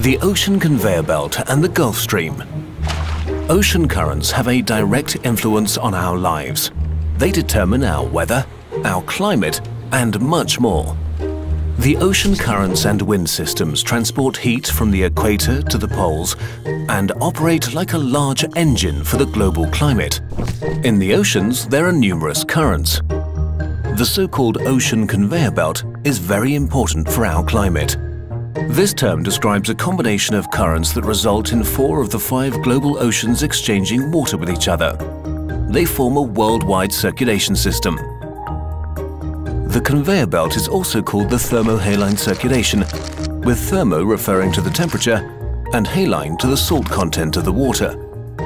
The ocean conveyor belt and the Gulf Stream. Ocean currents have a direct influence on our lives. They determine our weather, our climate, and much more. The ocean currents and wind systems transport heat from the equator to the poles and operate like a large engine for the global climate. In the oceans, there are numerous currents. The so-called ocean conveyor belt is very important for our climate. This term describes a combination of currents that result in 4 of the 5 global oceans exchanging water with each other. They form a worldwide circulation system. The conveyor belt is also called the thermohaline circulation, with thermo referring to the temperature and haline to the salt content of the water.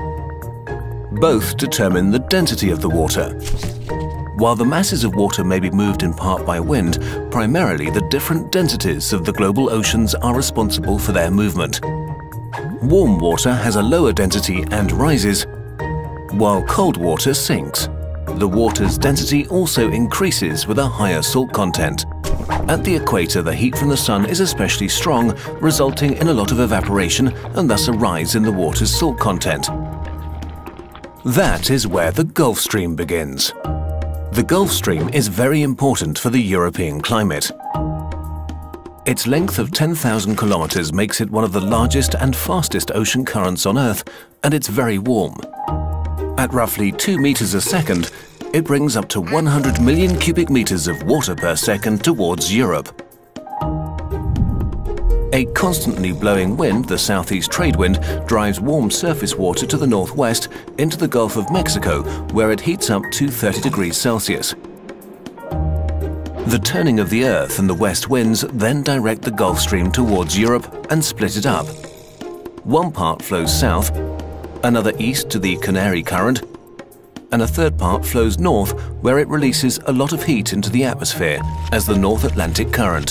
Both determine the density of the water. While the masses of water may be moved in part by wind, primarily the different densities of the global oceans are responsible for their movement. Warm water has a lower density and rises, while cold water sinks. The water's density also increases with a higher salt content. At the equator, the heat from the sun is especially strong, resulting in a lot of evaporation and thus a rise in the water's salt content. That is where the Gulf Stream begins. The Gulf Stream is very important for the European climate. Its length of 10,000 kilometers makes it one of the largest and fastest ocean currents on Earth, and it's very warm. At roughly 2 meters a second, it brings up to 100 million cubic meters of water per second towards Europe. A constantly blowing wind, the southeast trade wind, drives warm surface water to the northwest into the Gulf of Mexico, where it heats up to 30 degrees Celsius. The turning of the Earth and the west winds then direct the Gulf Stream towards Europe and split it up. One part flows south, another east to the Canary Current, and a third part flows north, where it releases a lot of heat into the atmosphere as the North Atlantic Current.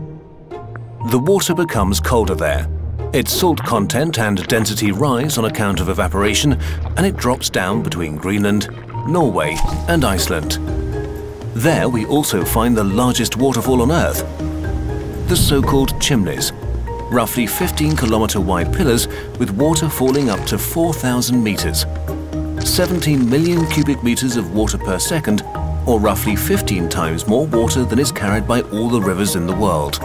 The water becomes colder there. Its salt content and density rise on account of evaporation, and it drops down between Greenland, Norway, and Iceland. There we also find the largest waterfall on Earth, the so-called chimneys, roughly 15-kilometer wide pillars with water falling up to 4,000 meters. 17 million cubic meters of water per second, or roughly 15 times more water than is carried by all the rivers in the world.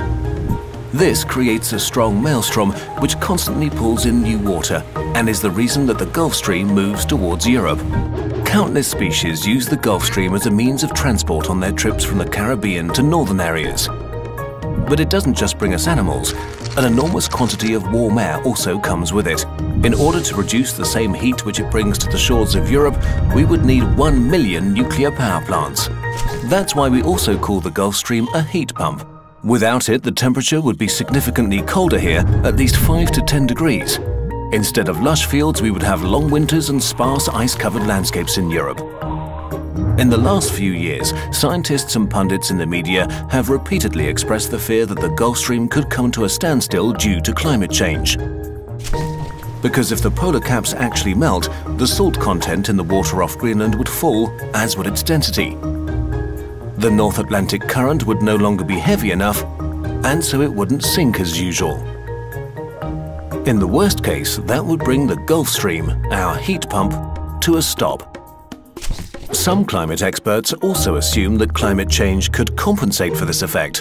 This creates a strong maelstrom which constantly pulls in new water and is the reason that the Gulf Stream moves towards Europe. Countless species use the Gulf Stream as a means of transport on their trips from the Caribbean to northern areas. But it doesn't just bring us animals. An enormous quantity of warm air also comes with it. In order to produce the same heat which it brings to the shores of Europe, we would need 1 million nuclear power plants. That's why we also call the Gulf Stream a heat pump. Without it, the temperature would be significantly colder here, at least 5 to 10 degrees. Instead of lush fields, we would have long winters and sparse ice-covered landscapes in Europe. In the last few years, scientists and pundits in the media have repeatedly expressed the fear that the Gulf Stream could come to a standstill due to climate change. Because if the polar caps actually melt, the salt content in the water off Greenland would fall, as would its density. The North Atlantic Current would no longer be heavy enough, and so it wouldn't sink as usual. In the worst case, that would bring the Gulf Stream, our heat pump, to a stop. Some climate experts also assume that climate change could compensate for this effect.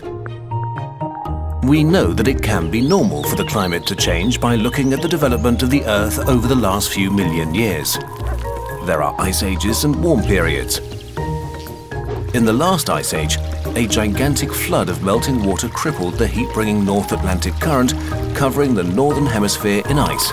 We know that it can be normal for the climate to change by looking at the development of the Earth over the last few million years. There are ice ages and warm periods. In the last ice age, a gigantic flood of melting water crippled the heat-bringing North Atlantic Current, covering the northern hemisphere in ice.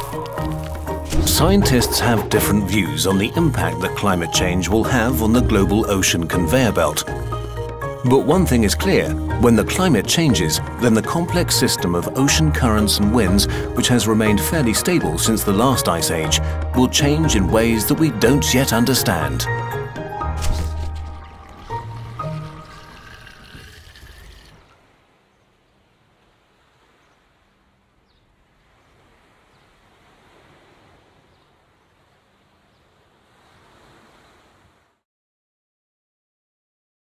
Scientists have different views on the impact that climate change will have on the global ocean conveyor belt. But one thing is clear: when the climate changes, then the complex system of ocean currents and winds, which has remained fairly stable since the last ice age, will change in ways that we don't yet understand.